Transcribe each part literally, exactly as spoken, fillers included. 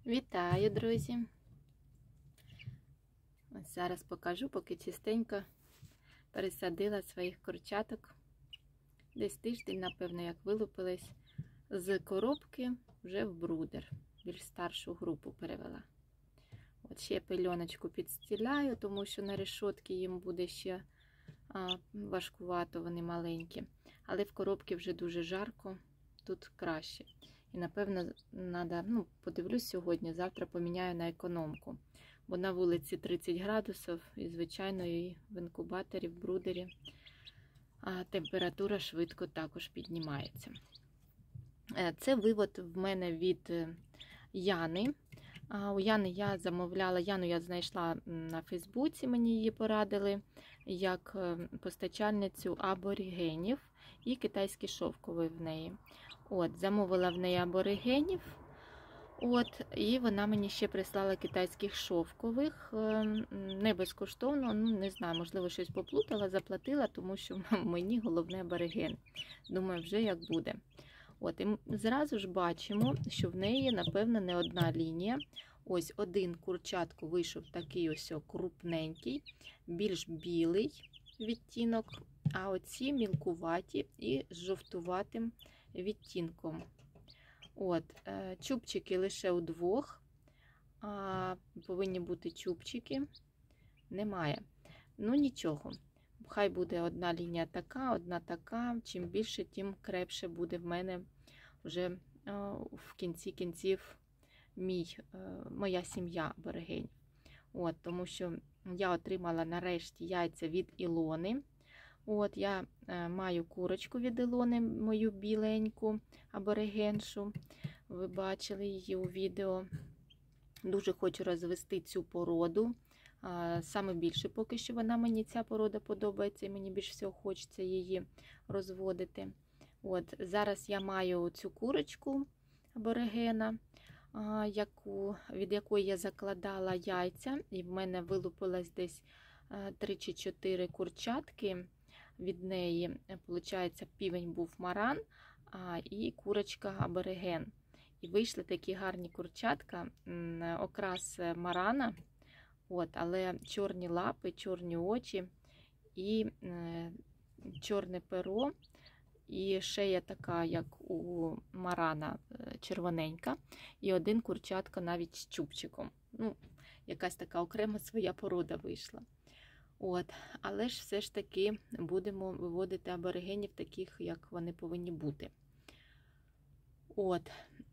Вітаю, друзі! Ось зараз покажу, поки чистенько пересадила своїх курчаток. Десь тиждень, напевно, як вилупились з коробки вже в брудер. Більш старшу групу перевела. От ще пельоночку підстіляю, тому що на решотки їм буде ще а, важкувато, вони маленькі. Але в коробці вже дуже жарко, тут краще. І, напевно, треба, ну, подивлюсь сьогодні, завтра поміняю на економку. Бо на вулиці тридцять градусів і, звичайно, і в інкубаторі, в брудері а температура швидко також піднімається. Це вивод в мене від Яни. У Яни я замовляла, Яну я знайшла на Фейсбуці, мені її порадили, як постачальницю аборигенів і китайський шовковий в неї. От, замовила в неї аборигенів, от, і вона мені ще прислала китайських шовкових, не безкоштовно, ну не знаю, можливо щось поплутала, заплатила, тому що мені головне абориген. Думаю, вже як буде. От, і зразу ж бачимо, що в неї, напевно, не одна лінія. Ось один курчатку вийшов такий ось крупненький, більш білий відтінок, а оці мілкуваті і з жовтуватим відтінком. От, чубчики лише у двох, а повинні бути чубчики, немає. Ну нічого, хай буде одна лінія така, одна така, чим більше, тим крепше буде в мене вже в кінці кінців мій, моя сім'я аборигенів. От, тому що я отримала нарешті яйця від Ілони. От, я е, маю курочку від Ілони, мою біленьку аборигеншу. Ви бачили її у відео. Дуже хочу розвести цю породу. Е, саме більше поки що вона мені, ця порода подобається, і мені більше всього хочеться її розводити. От, зараз я маю цю курочку аборигена, е, яку, від якої я закладала яйця. І в мене вилупилось десь е, три чи чотири курчатки. Від неї, виходить, півень був маран, а, і курочка абориген. І вийшли такі гарні курчатка, окрас марана, от, але чорні лапи, чорні очі і е, чорне перо, і шея така, як у марана, червоненька, і один курчатка навіть з чубчиком. Ну, якась така окрема своя порода вийшла. От, але ж все ж таки будемо виводити аборигенів таких, як вони повинні бути. От,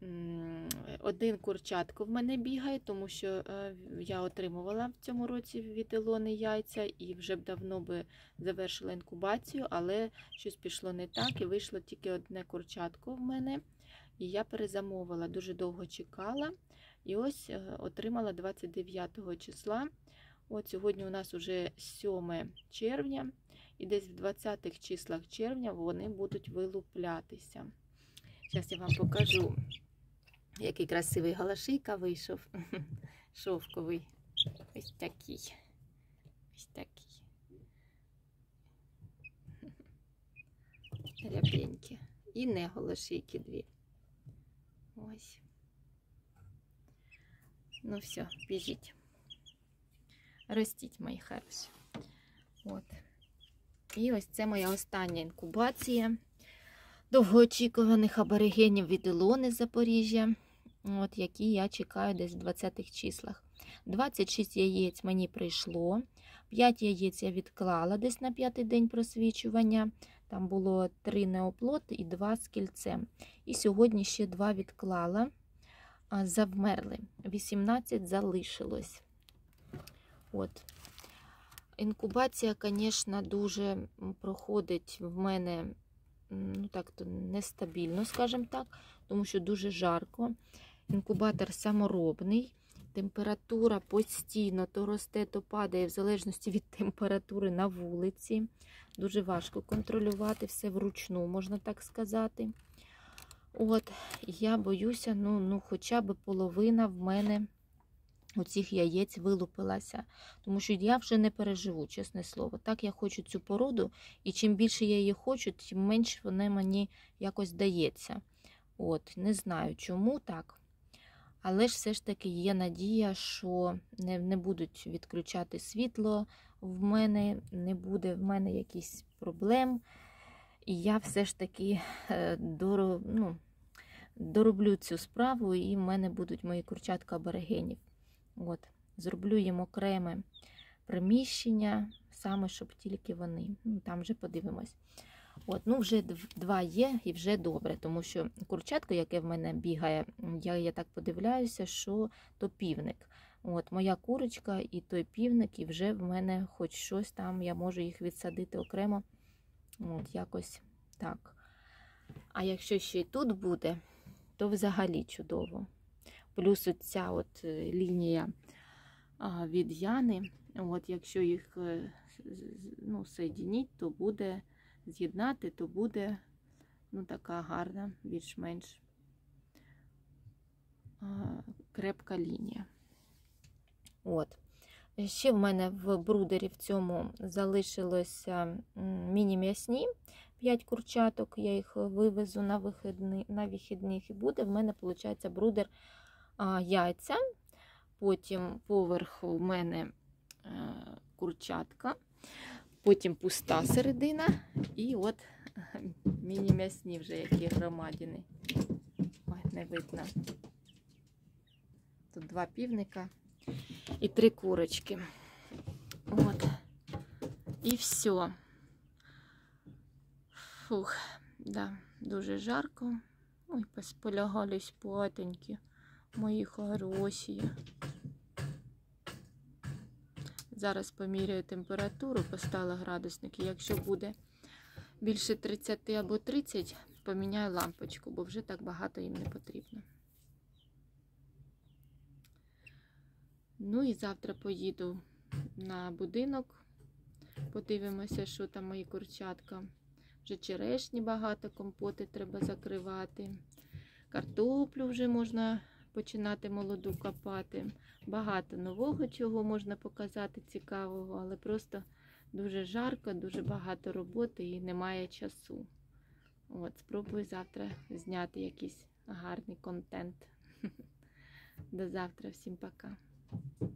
один курчатко в мене бігає, тому що я отримувала в цьому році від Ілони яйця і вже б давно би завершила інкубацію, але щось пішло не так і вийшло тільки одне курчатко в мене. І я перезамовила, дуже довго чекала і ось отримала двадцять дев'ятого числа. От сьогодні у нас вже сьоме червня, і десь в двадцятих числах червня вони будуть вилуплятися. Зараз я вам покажу, який красивий галашийка вийшов, шовковий. Ось такий. Ось такий. Рябенькі. І не галашийки дві. Ось. Ну все, біжіть. Ростіть, мої хороші. От. І ось це моя остання інкубація довгоочікуваних аборигенів від Ілони з Запоріжжя, от, які я чекаю десь в двадцятих числах. двадцять шість яєць мені прийшло, п'ять яєць я відклала десь на п'ятий день просвічування. Там було три неоплод і два з кільцем. І сьогодні ще два відклала, завмерли. вісімнадцять залишилось. От. Інкубація, звісно, дуже проходить в мене, ну так, то нестабільно, скажімо так, тому що дуже жарко. Інкубатор саморобний, температура постійно то росте, то падає, в залежності від температури на вулиці. Дуже важко контролювати все вручну, можна так сказати. От, я боюся, ну, ну хоча б половина в мене оцих яєць вилупилася, тому що я вже не переживу, чесне слово. Так я хочу цю породу, і чим більше я її хочу, тим менше вона мені якось дається. От, не знаю, чому так. Але ж все ж таки є надія, що не, не будуть відключати світло в мене, не буде в мене якісь проблем. І я все ж таки дороб, ну, дороблю цю справу, і в мене будуть мої курчатка аборигенів. От, зроблю їм окреме приміщення, саме щоб тільки вони. Ну, там вже подивимось. От, ну вже два є і вже добре, тому що курчатко, яке в мене бігає, я, я так подивляюся, що то півник. От, моя курочка і той півник, і вже в мене хоч щось там, я можу їх відсадити окремо. От, якось так. А якщо ще й тут буде, то взагалі чудово. Плюс оця от лінія від Яни, от, якщо їх ну, соєдиніть, то буде з'єднати, то буде ну, така гарна, більш-менш крепка лінія. От. Ще в мене в брудері в цьому залишилося міні-м'ясні п'ять курчаток. Я їх вивезу на, вихідни, на вихідних і буде. В мене, виходить, брудер а, яйця. Потім поверху в мене а, курчатка. Потім пуста середина. І от міні-м'ясні вже які громадини. Ой, не видно. Тут два півника і три курочки. От. І все. Фух, да, дуже жарко. Ой, посполягались платенькі, мої хороші. Зараз поміряю температуру, поставила градусник. І якщо буде більше тридцять або тридцять, поміняю лампочку, бо вже так багато їм не потрібно. Ну і завтра поїду на будинок, подивимося, що там мої курчатка. Вже черешні багато, компоти треба закривати. Картоплю вже можна починати молоду копати. Багато нового чого можна показати цікавого, але просто дуже жарко, дуже багато роботи і немає часу. От, спробую завтра зняти якийсь гарний контент. До завтра, всім пока.